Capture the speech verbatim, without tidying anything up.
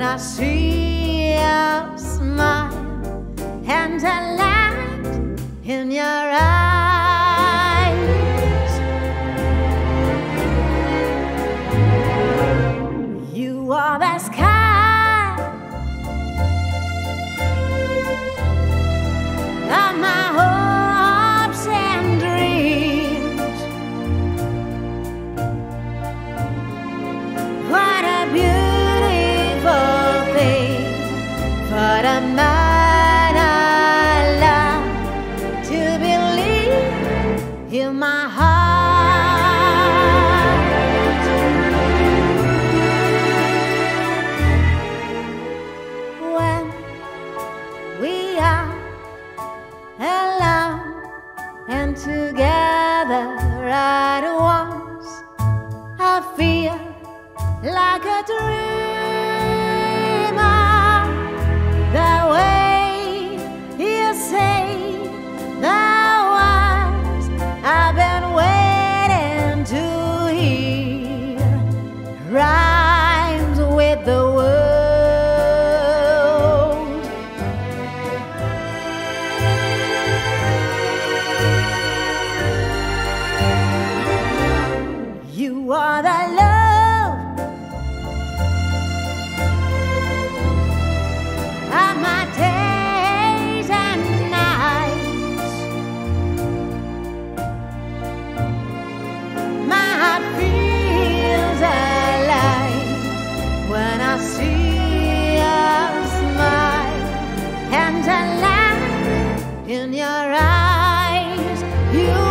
I see a smile and a light in your eyes. You are the sky of my hopes and dreams. What a beautiful thing for a man alive to believe in my heart. When we are alone and together at once, I feel like a dreamer. The way you say the words I've been waiting to hear rhymes with the world. You are the love of my days and nights. My heart feels alive when I see a smile and a light in your eyes. You